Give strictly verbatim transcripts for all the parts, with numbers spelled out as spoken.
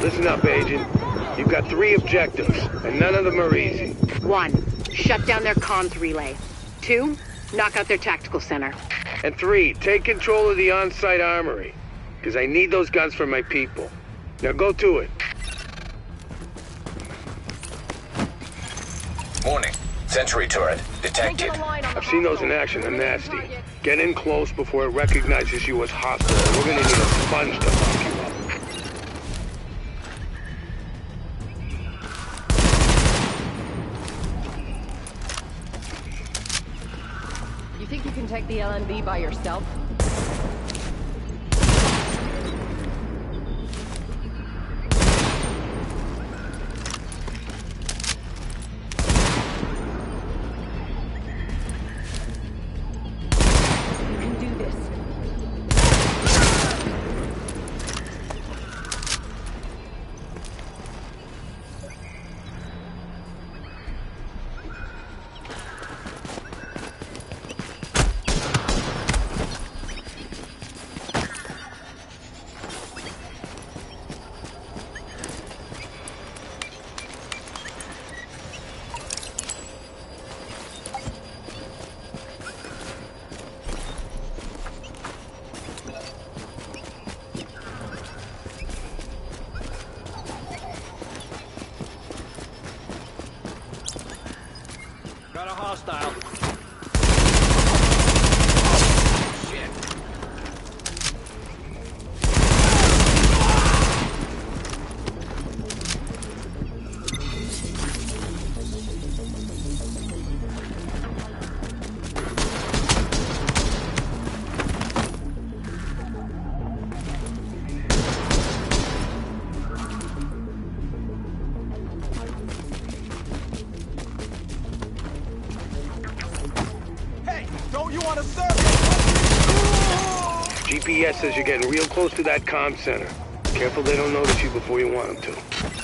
Listen up, Agent. You've got three objectives, and none of them are easy. One, shut down their comms relay. Two, knock out their tactical center. And three, take control of the on-site armory. Because I need those guns for my people. Now go to it. Morning. Sentry turret detected. I've seen those in action. They're nasty. Get in close before it recognizes you as hostile. We're gonna need a sponge to lock you up. You think you can take the L M B by yourself? Got a hostile. Shit. G P S says you're getting real close to that comm center. Careful they don't notice you before you want them to.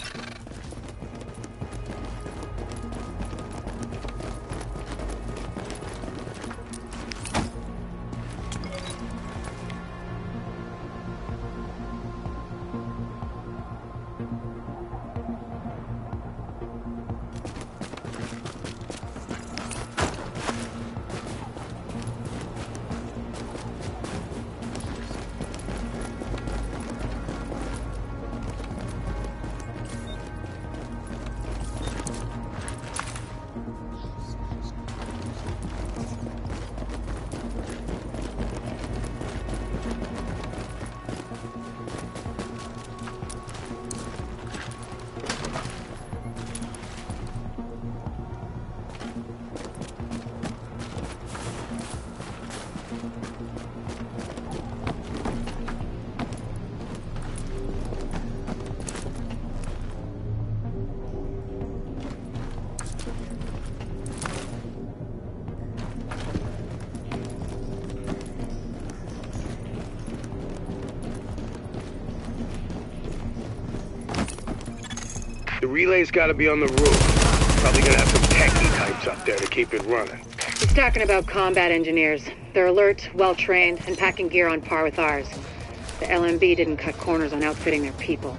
The relay's gotta be on the roof. Probably gonna have some techie types up there to keep it running. He's talking about combat engineers. They're alert, well-trained, and packing gear on par with ours. The L M B didn't cut corners on outfitting their people.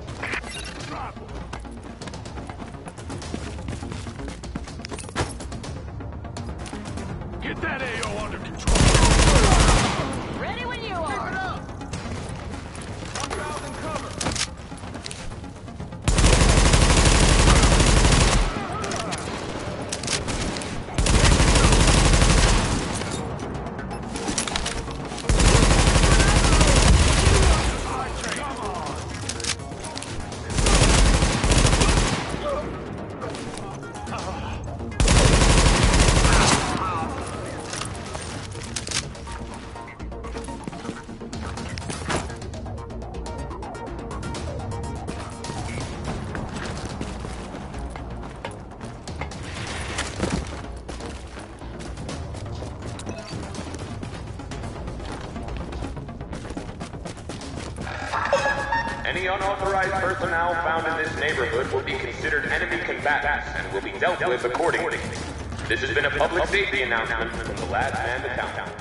Get that A O under control. Ready when you are. Keep it up. I'm fouled in cover. Any unauthorized personnel found in this neighborhood will be considered enemy combatants and will be dealt with accordingly. This has been a public safety announcement from the last man to town.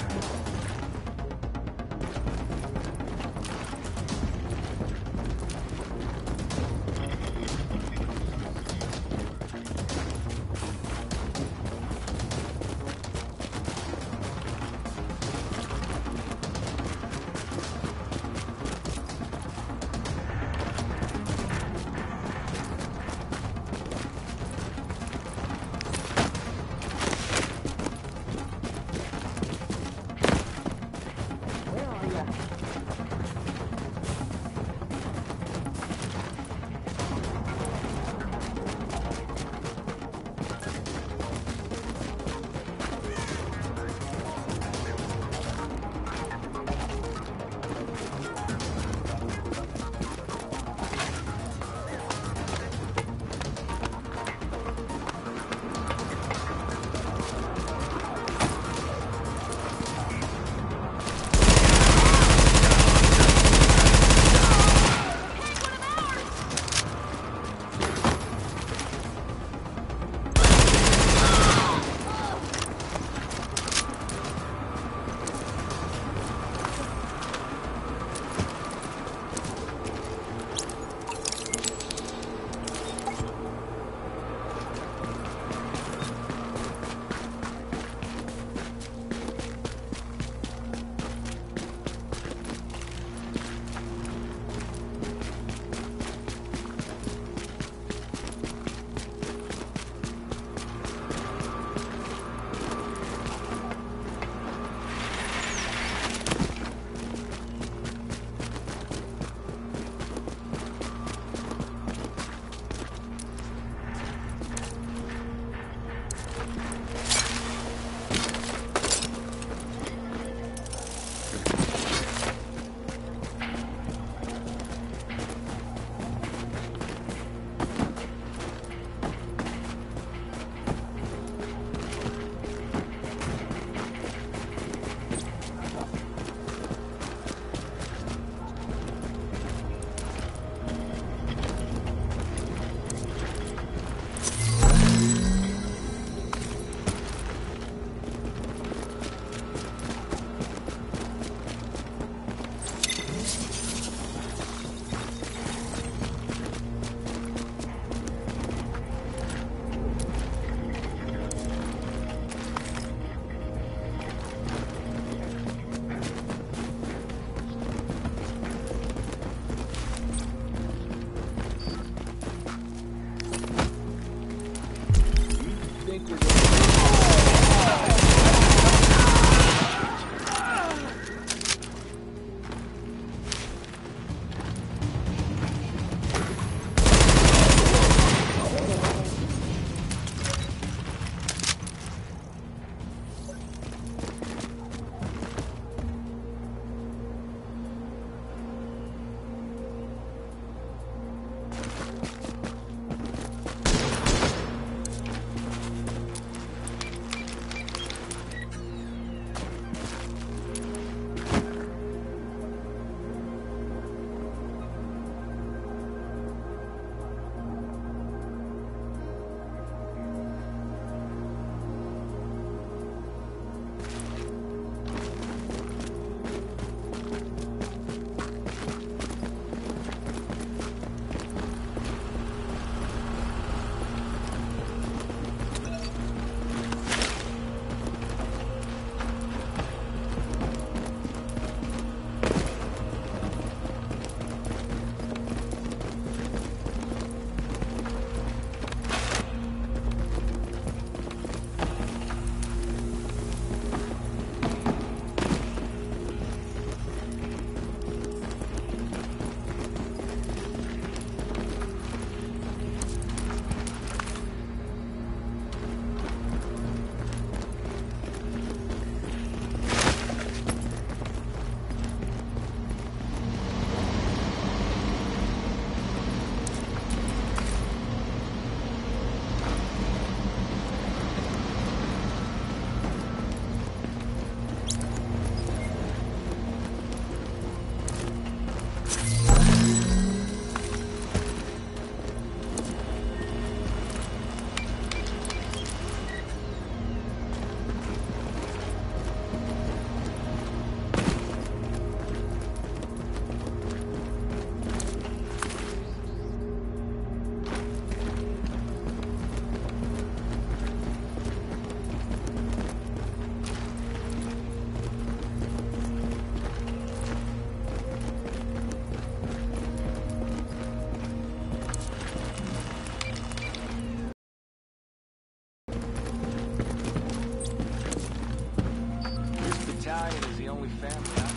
Italian is the only family I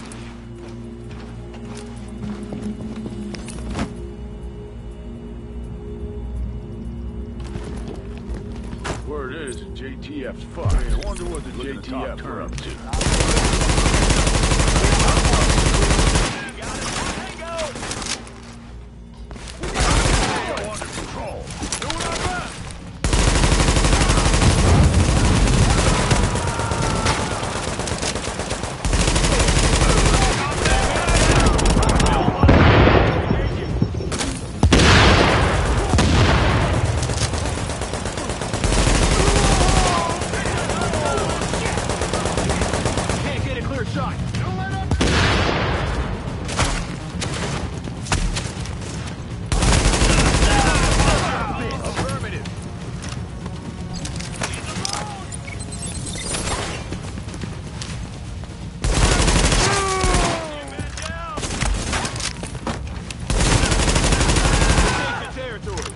believe. Word is, J T F's fucked. I wonder what the J T F are up to. Under control. Doing our best. Can't get a clear shot. Don't let up. Affirmative. Take the territory.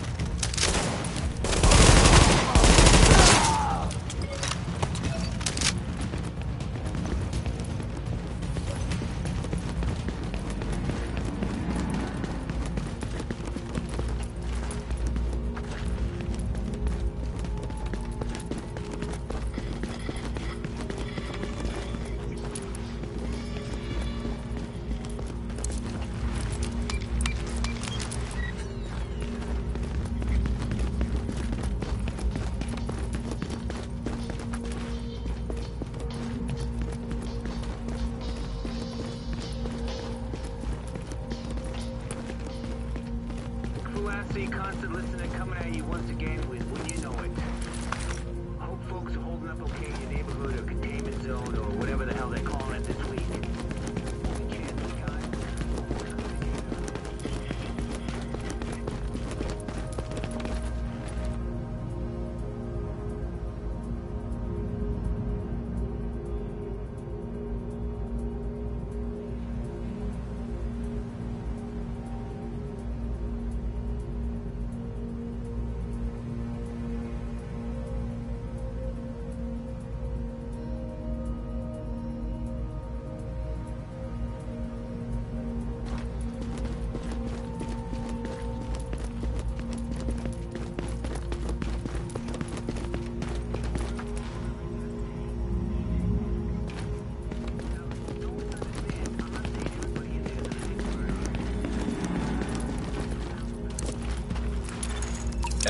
Classy, constant listening coming at you once again with When You Know It. I hope folks are holding up okay in your neighborhood or containment zone or whatever the hell they're calling it this week. Only chance we got.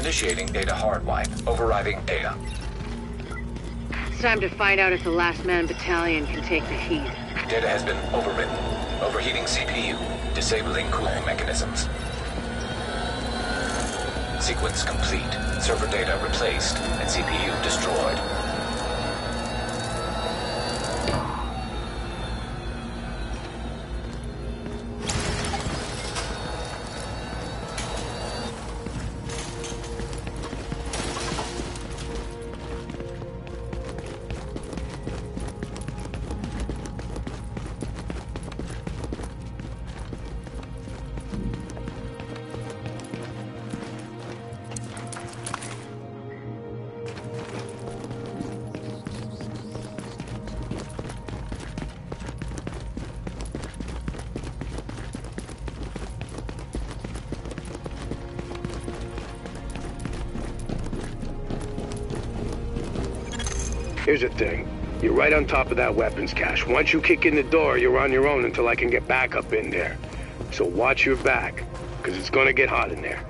Initiating data hardwipe. Overriding data. It's time to find out if the Last Man Battalion can take the heat. Data has been overwritten. Overheating C P U. Disabling cooling mechanisms. Sequence complete. Server data replaced and C P U destroyed. Here's the thing. You're right on top of that weapons cache. Once you kick in the door, you're on your own until I can get back up in there. So watch your back, because it's gonna get hot in there.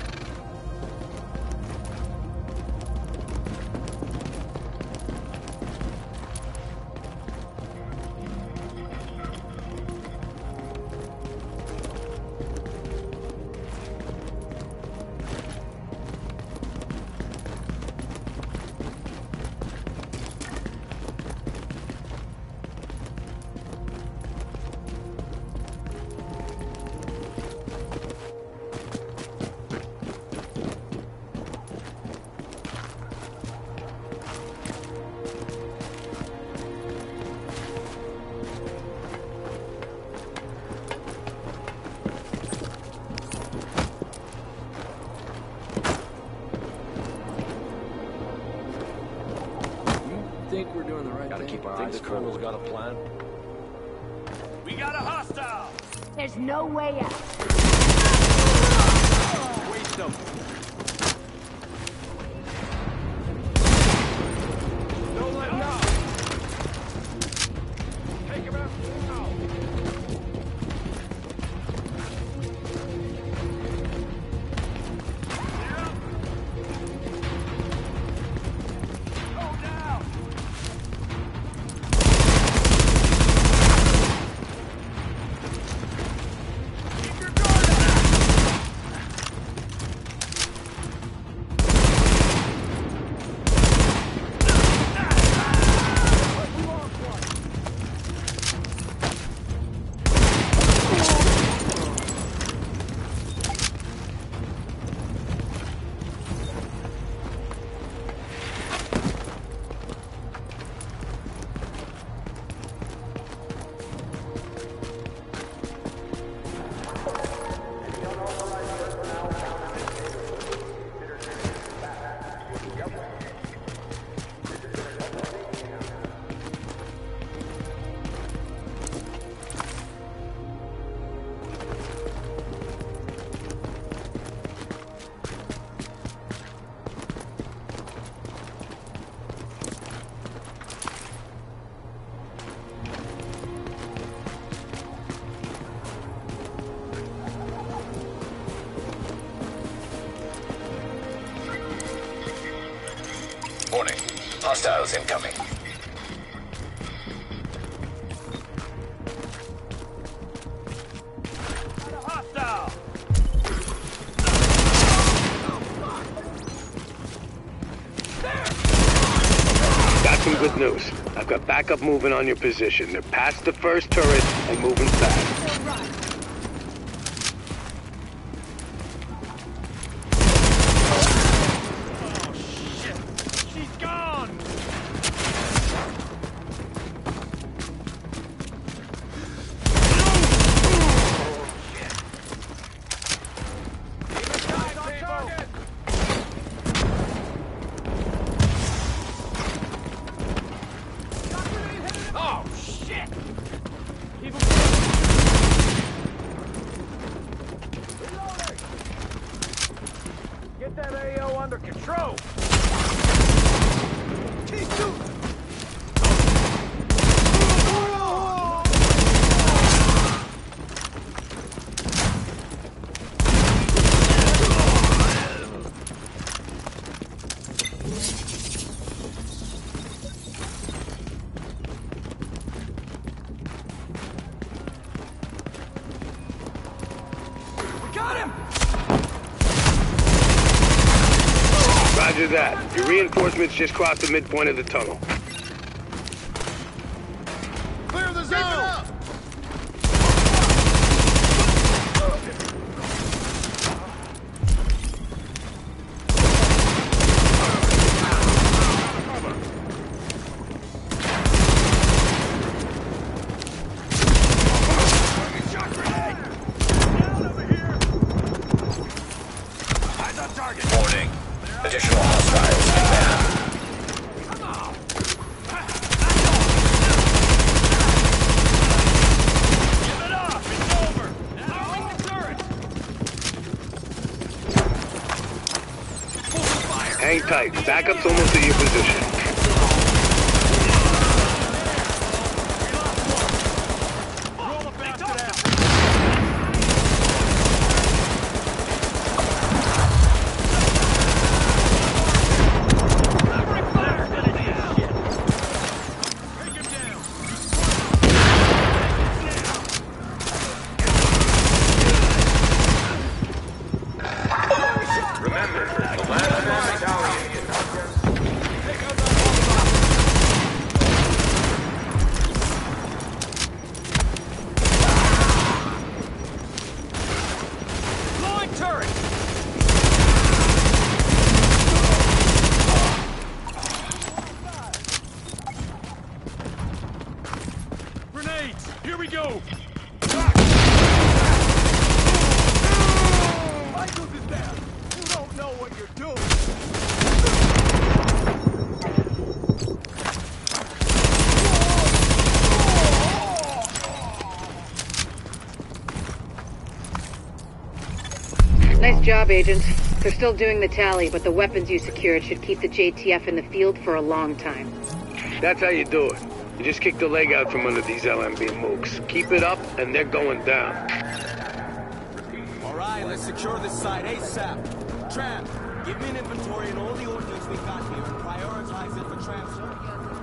think we're doing the right Gotta thing. keep our eyes Think the colonel's forward. got a plan? We got a hostile! There's no way out. Waste them. Don't let him out! Take him out now! Go down! Keep your guard up! Warning. Hostiles incoming. Got a hostile! Got some good news. I've got backup moving on your position. They're past the first turret and moving fast. Oh, shit! She's gone! Keep it tight on target! Oh, shit! Keep 'em Reloading! Get that A O under control! T two! Got him! Roger that. Your reinforcements just crossed the midpoint of the tunnel. Clear the zone! Warning. Additional hostiles inbound. Give it up! It's over! Throwing the turret! Full fire! Hang tight. Backup's almost at your position. Roll the bastard out! Covering fire! Take him down! Remember, the last man battalion is not just... Blowing turret! Grenades! Here we go! Michaels is down! You don't know what you're doing! Nice job, Agent. They're still doing the tally, but the weapons you secured should keep the J T F in the field for a long time. That's how you do it. You just kick the leg out from under these L M B mooks. Keep it up, and they're going down. All right, let's secure this site ASAP. Tramp, give me an inventory and all the ordnance we got here and prioritize it for transfer.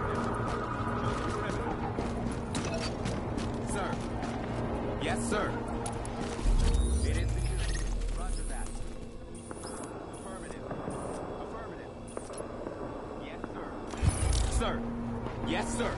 Sir. Yes, sir. It is secure. Roger that. Affirmative. Affirmative. Yes, sir. Sir. Yes, sir.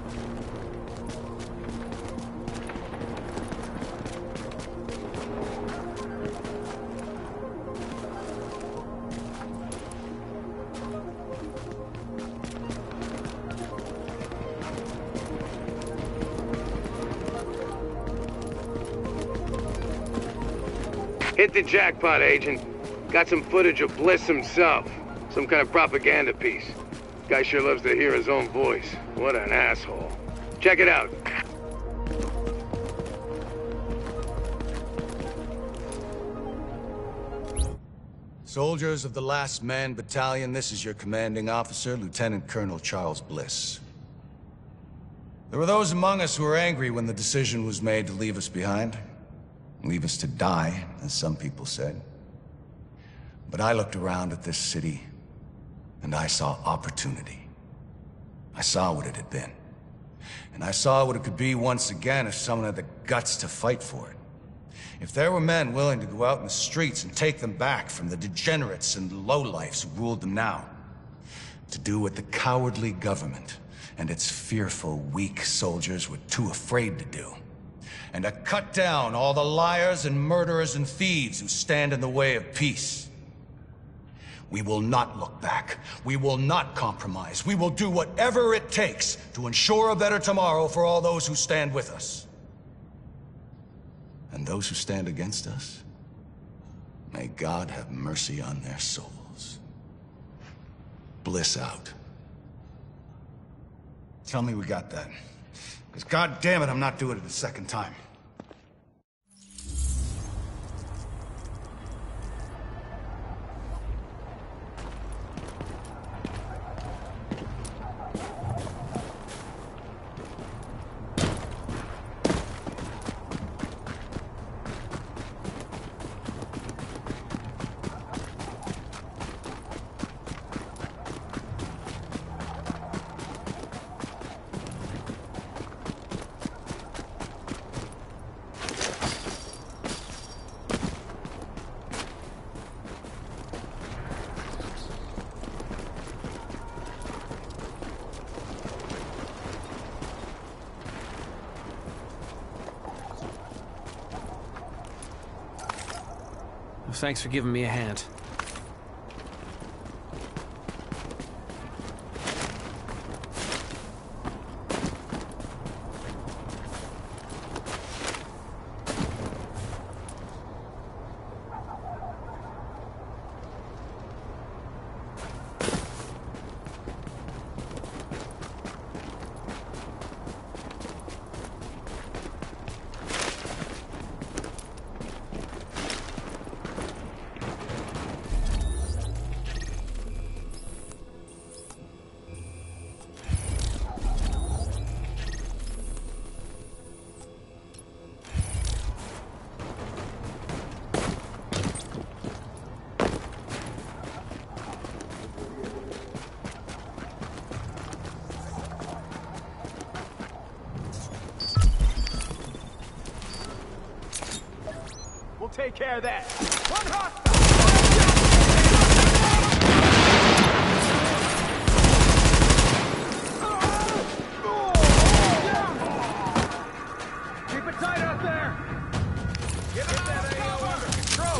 Hit the jackpot, Agent. Got some footage of Bliss himself. Some kind of propaganda piece. Guy sure loves to hear his own voice. What an asshole. Check it out. Soldiers of the Last Man Battalion, this is your commanding officer, Lieutenant Colonel Charles Bliss. There were those among us who were angry when the decision was made to leave us behind. Leave us to die, as some people said. But I looked around at this city, and I saw opportunity. I saw what it had been. And I saw what it could be once again if someone had the guts to fight for it. If there were men willing to go out in the streets and take them back from the degenerates and lowlifes who ruled them now. To do what the cowardly government and its fearful, weak soldiers were too afraid to do. And to cut down all the liars and murderers and thieves who stand in the way of peace. We will not look back. We will not compromise. We will do whatever it takes to ensure a better tomorrow for all those who stand with us. And those who stand against us, may God have mercy on their souls. Bliss out. Tell me we got that. Because God damn it, I'm not doing it a second time. thanks for giving me a hand. Take care of that. One hostile! Keep it tight out there! Get that A O under control!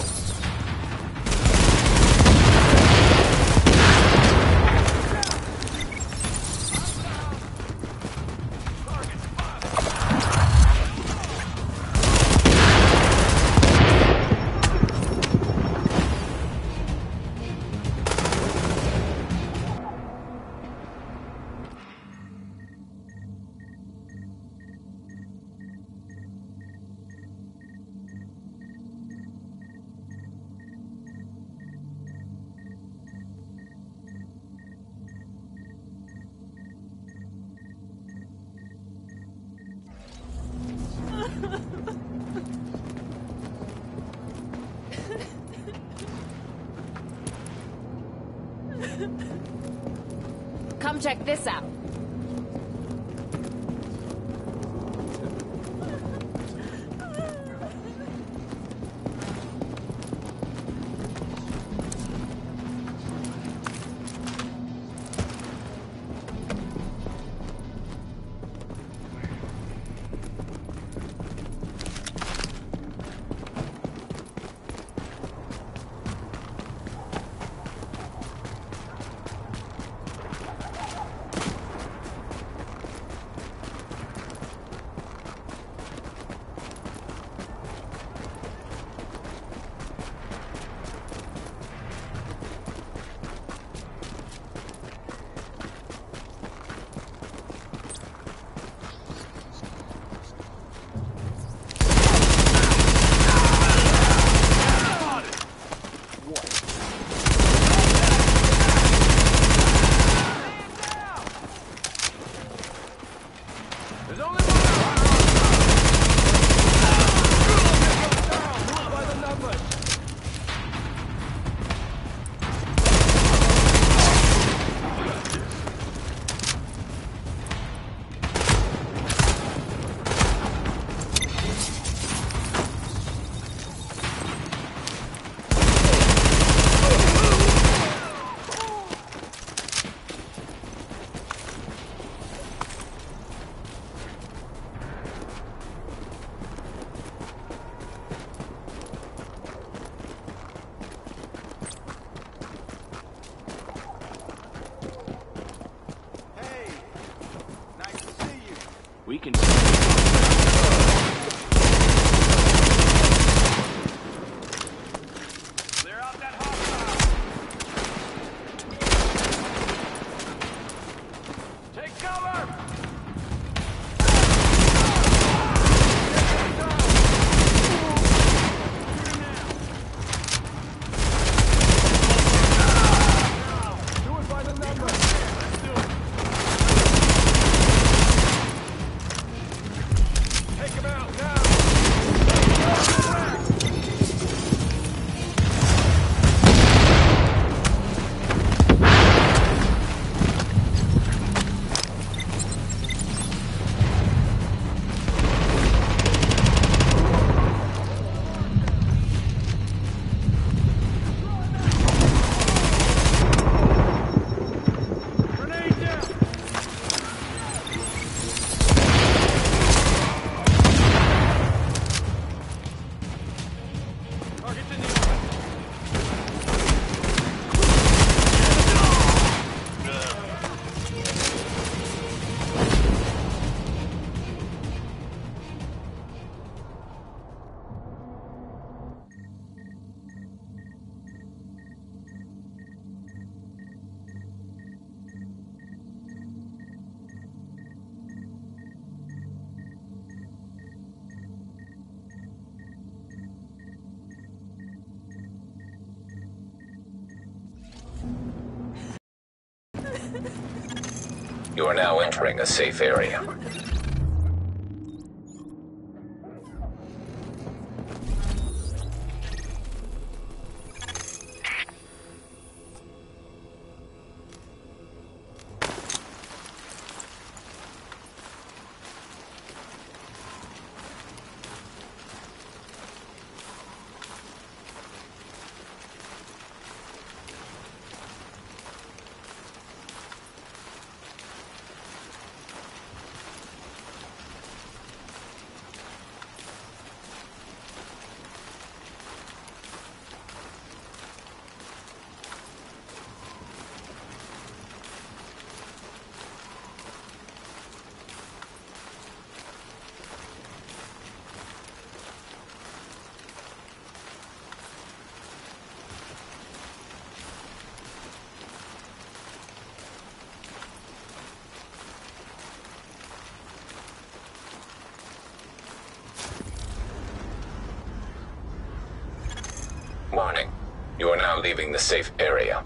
Come check this out. We can... Clear out that hostile! Take cover! Do it by the number! Let's do it! You are now entering a safe area. Warning. You are now leaving the safe area.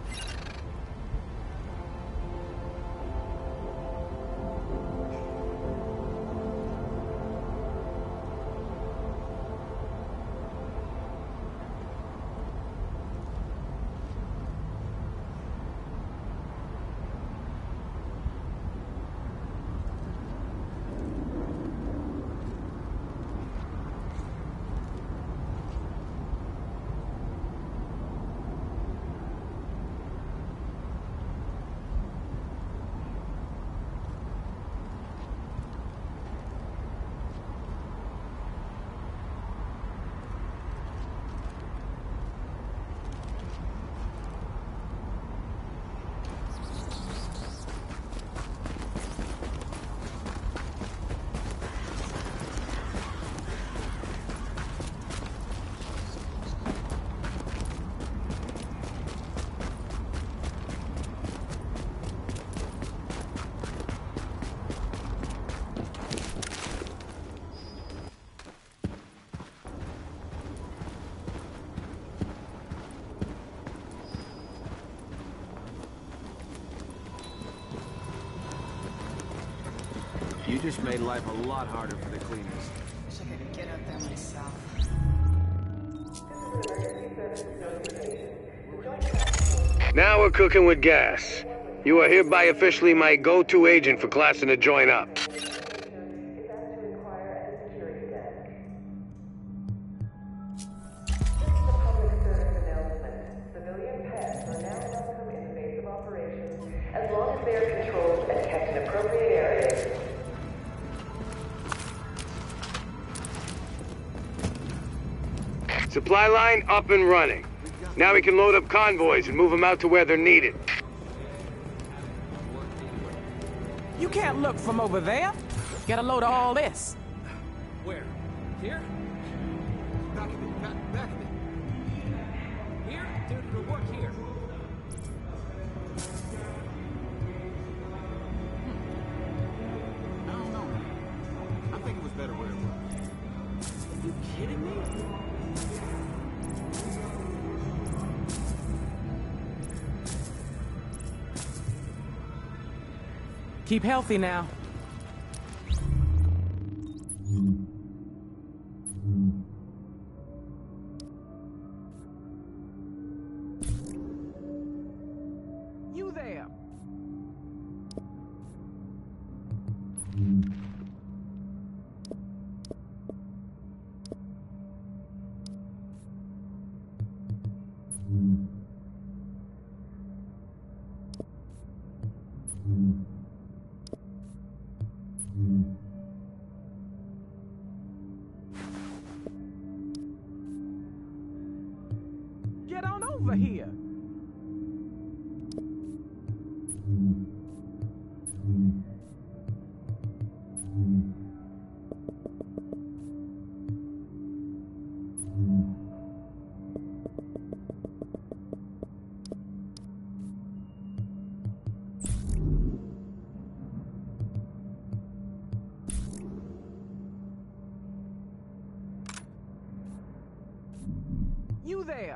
You just made life a lot harder for the cleaners. Wish I could get out there myself. Now we're cooking with gas. You are hereby officially my go-to agent for classing to join up. Supply line up and running. Now we can load up convoys and move them out to where they're needed. You can't look from over there. Get a load of all this. Where? Here? Back a bit, back, back a bit. Here? Dude, it'll work here. I don't know. I think it was better where it was. Are you kidding me? Keep healthy now. You there? Get on over here. You there?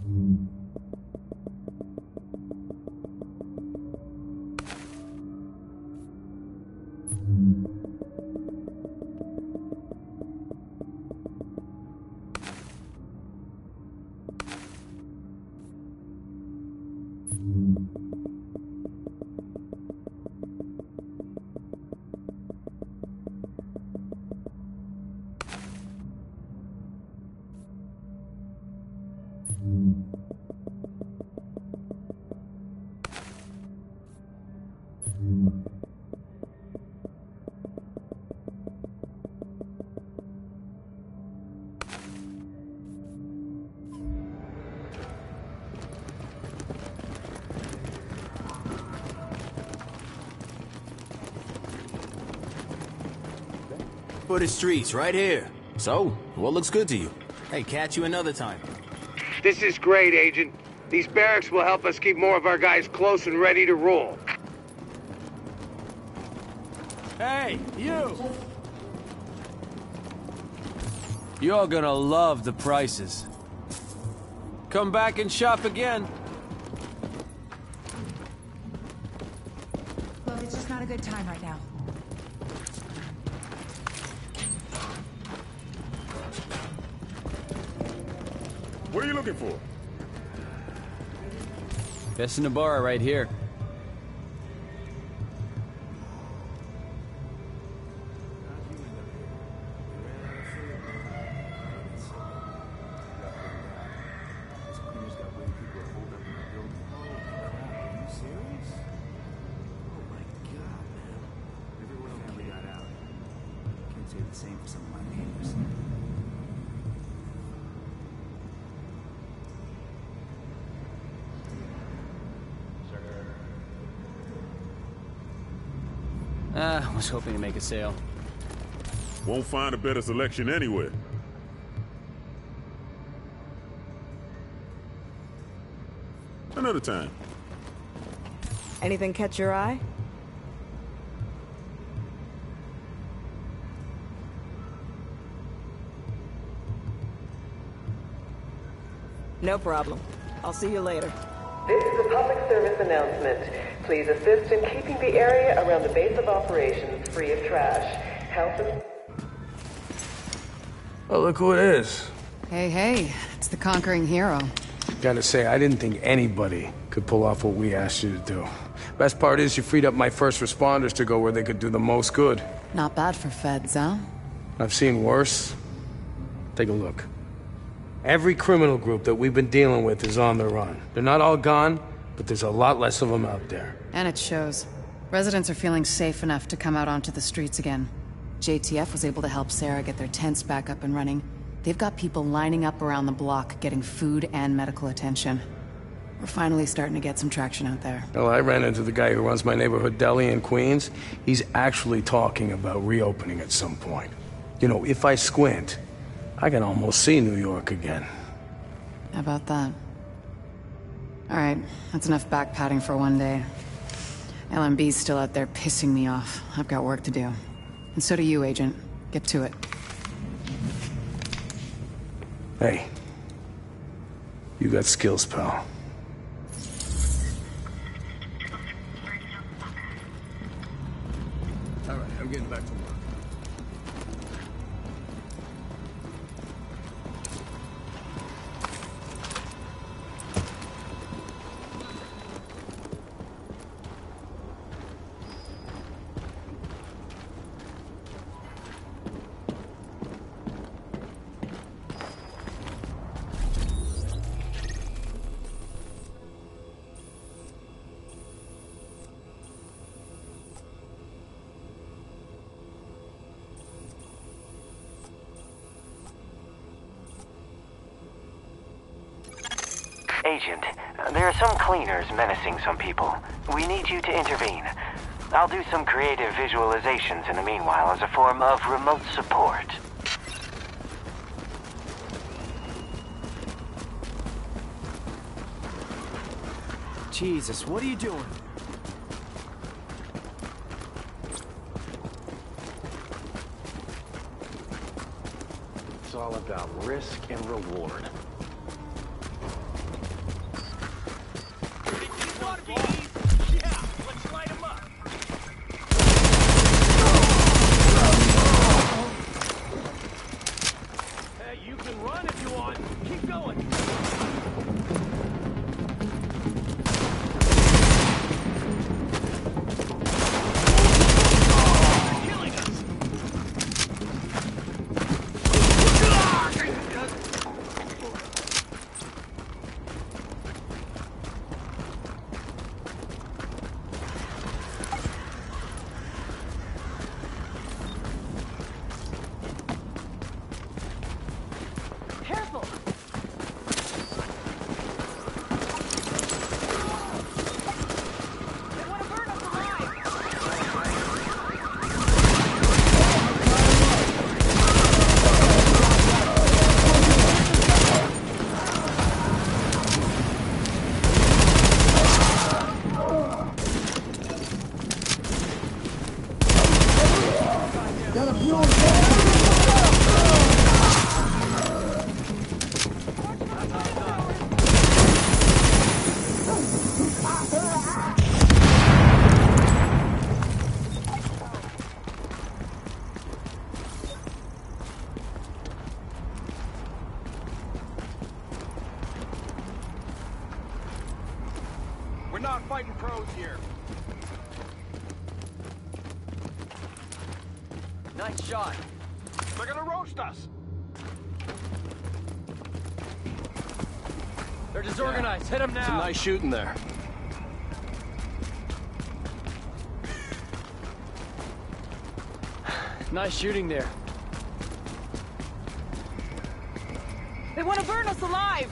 For the streets, right here. So, what looks good to you? Hey, catch you another time. This is great, Agent. These barracks will help us keep more of our guys close and ready to roll. Hey, you! You're gonna love the prices. Come back and shop again. Look, it's just not a good time right now. What are you looking for? Best in the bar right here. Ah, I was hoping to make a sale. Won't find a better selection anywhere. Another time. Anything catch your eye? No problem. I'll see you later. This is a public service announcement. Please assist in keeping the area around the base of operations free of trash. Health and... Oh, look who it is. Hey, hey, it's the conquering hero. Gotta say, I didn't think anybody could pull off what we asked you to do. Best part is you freed up my first responders to go where they could do the most good. Not bad for feds, huh? I've seen worse. Take a look. Every criminal group that we've been dealing with is on the run. They're not all gone, but there's a lot less of them out there. And it shows. Residents are feeling safe enough to come out onto the streets again. J T F was able to help Sarah get their tents back up and running. They've got people lining up around the block, getting food and medical attention. We're finally starting to get some traction out there. Well, I ran into the guy who runs my neighborhood deli in Queens. He's actually talking about reopening at some point. You know, if I squint, I can almost see New York again. How about that? Alright, that's enough back-patting for one day. L M B's still out there pissing me off. I've got work to do. And so do you, Agent. Get to it. Hey. You got skills, pal. Alright, I'm getting back to work. Agent, there are some cleaners menacing some people. We need you to intervene. I'll do some creative visualizations in the meanwhile as a form of remote support. Jesus, what are you doing? It's all about risk and reward. not fighting pros here. Nice shot. They're gonna roast us. They're disorganized. Hit them now. Some nice shooting there. Nice shooting there. They want to burn us alive!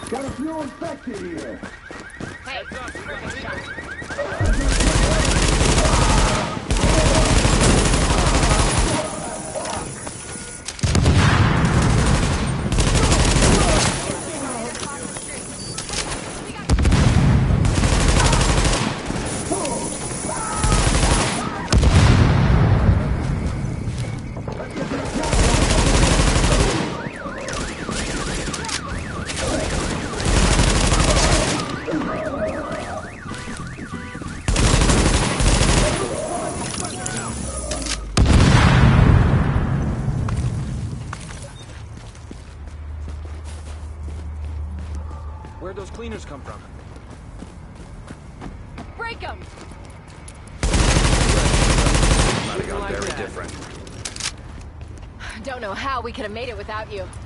Got a few infected here. Hey, Where'd those cleaners come from? break them! Might have gone very different. Don't know how we could have made it without you.